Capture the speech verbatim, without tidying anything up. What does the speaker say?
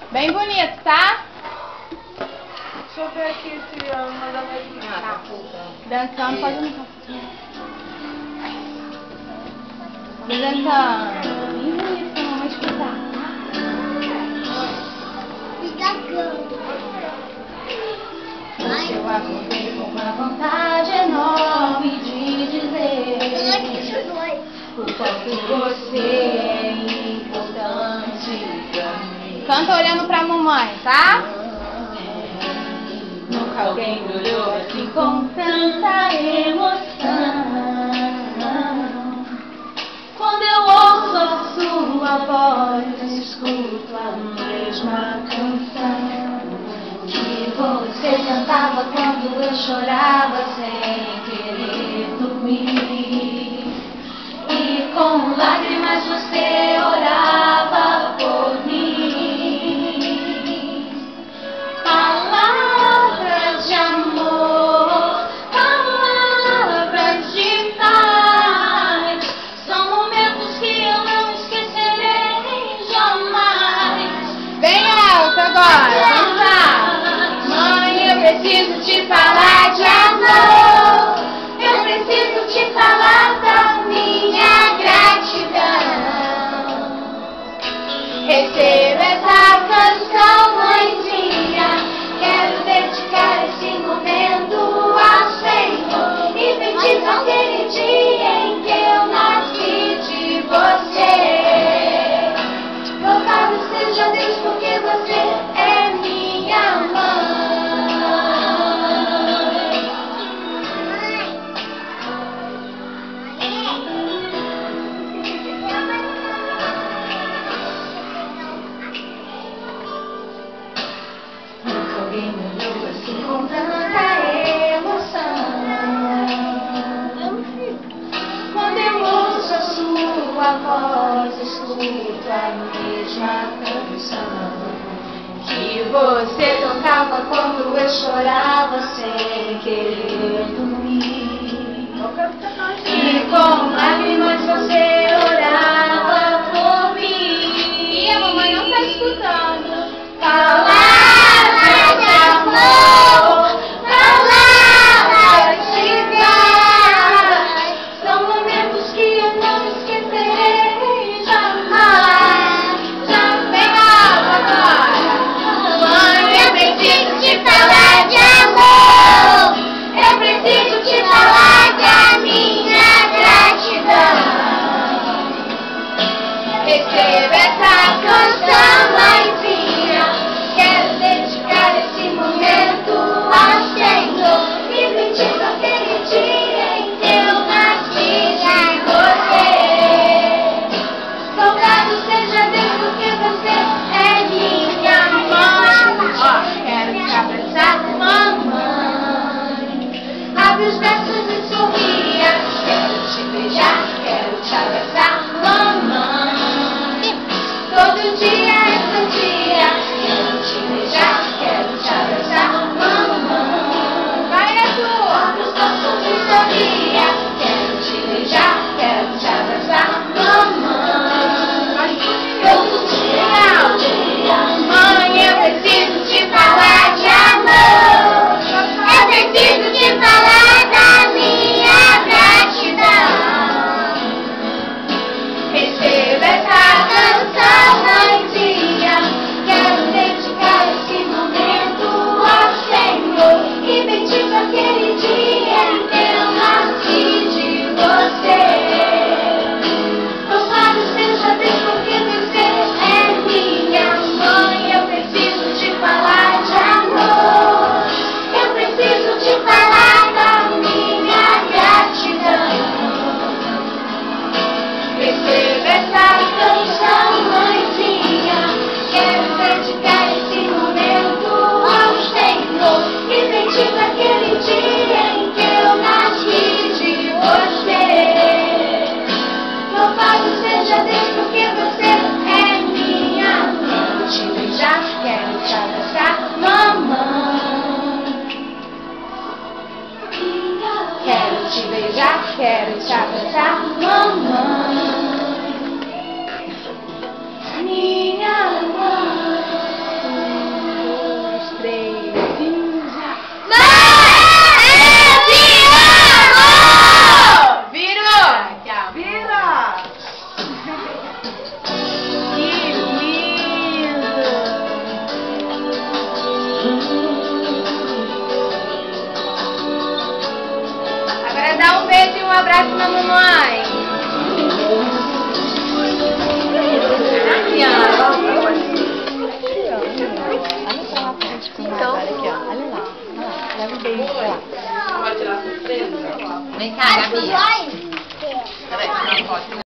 Bem bonito, tá? Deixa eu ver aqui se a Madame vai vir. Ah, tá. Dançando, pode não. Dançando. Bem bonito, vamos escutar. Eu acordei com uma vontade enorme de dizer o quanto você é importante pra mim. Canta olhando pra mamãe, tá? Nunca alguém me olhou assim com tanta emoção. Quando eu ouço a sua voz, escuto a mesma canção que você cantava quando eu chorava sem querer dormir. E com lágrimas você orava por mim. Palavras de amor, palavras de paz, são momentos que eu não esquecerei jamais. Vem alto agora, vamos lá. Mãe, eu preciso te falar de amor. Eu preciso te falar da minha gratidão. Receba essa canção, mãezinha. Quero dedicar esse momento ao Senhor e pedir pra aquele dia em que eu nasci de você. Louvado seja Deus porque você é minha mãe. Nunca alguém me olhou assim com tanta emoção. Quando eu ouço a sua voz, escuto a mesma canção que você tocava quando eu chorava sem querer dormir. E com lágrimas você orava por mim. E a mamãe não tá escutando. Palavras de amor, palavras de paz, são momentos que eu não esquecerei jamais. Já vem agora. Mãe, eu preciso te falar de amor. Dá um beijo e um abraço na mamãe. Aqui, ó. Olha pra lá pra gente filmar agora aqui, ó. Olha lá. Olha lá. Leva um beijo pra lá. Vai tirar surpresa? Vem cá, Gabi.